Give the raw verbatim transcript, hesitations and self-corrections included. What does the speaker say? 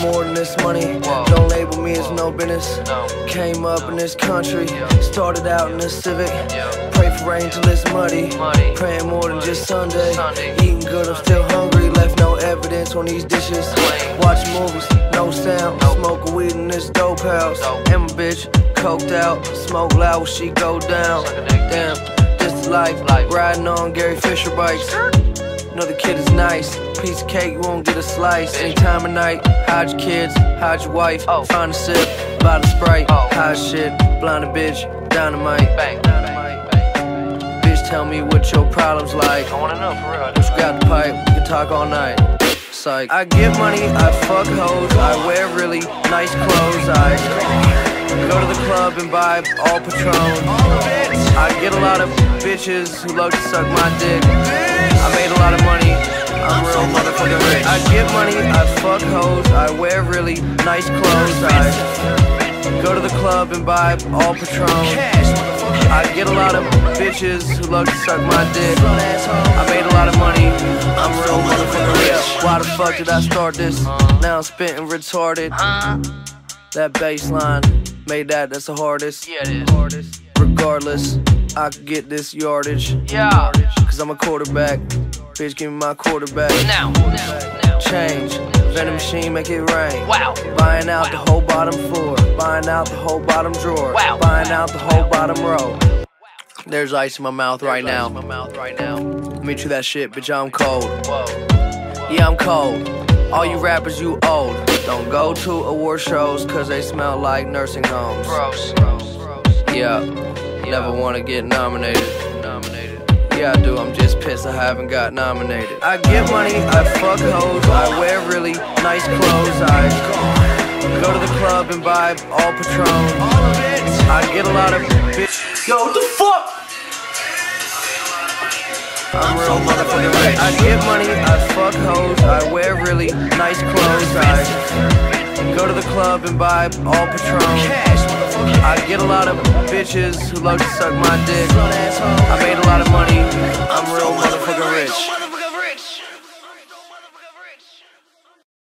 more than this money. Whoa. Don't label me as no business. No. Came up No. in this country, Yeah. started out in this Civic. Yeah. Pray for rain till it's muddy. Muddy. Praying more than Muddy. just Sunday. Sunday. Eating good, I'm still hungry. Left no evidence on these dishes. Clean. Watch movies, no sound. Nope. Smoke weed in this dope house. Dope. And my bitch coked out. Smoke loud when she go down. Suck a dick. Damn, this is life. Life. Riding on Gary Fisher bikes. Know the kid is nice. Piece of cake, you won't get a slice. Any time of night, hide your kids, hide your wife. Oh. Find a sip, buy the Sprite. Oh. Hide shit, blind a bitch, dynamite. Bang. Bang. Bang. Bitch, tell me what your problem's like. I wanna know for real. What you got the pipe, we can talk all night. Psych. I get money, I fuck hoes, I wear really nice clothes. I go to the club and buy all Patron. I get a lot of bitches who love to suck my dick. I made a lot of money, I'm real motherfucking rich. I get money, I fuck hoes, I wear really nice clothes. I go to the club and buy all Patron. I get a lot of bitches who love to suck my dick. I made a lot of money, I'm real motherfucking rich. Why the fuck did I start this? Now I'm spitting retarded. That bass line made that, that's the hardest. Yeah, it is. Regardless, I could get this yardage. Yeah. Cause I'm a quarterback. Bitch, give me my quarterback. Now. Now. Now. Change. Vending machine, make it rain. Wow. Buying out Wow. the whole bottom floor. Buying out the whole bottom drawer. Wow. Buying out the whole bottom row. There's ice in my mouth right There's now. ice in my mouth right now. Let me chew that shit, bitch, I'm cold. Whoa. Yeah, I'm cold. All you rappers, you old. Don't go to award shows, cause they smell like nursing homes. Gross. Gross. Gross. Yeah, never wanna get nominated. Nominated. Yeah, I do, I'm just pissed I haven't got nominated. I get money, I fuck hoes, I wear really nice clothes. I go to the club and buy all Patron. I get a lot of bitch. Yo, what the fuck? I'm real motherfucking rich. I get money, I fuck hoes, I wear really nice clothes. I go to the club and buy all Patron. I get a lot of bitches who love to suck my dick. I made a lot of money, I'm real motherfucking rich.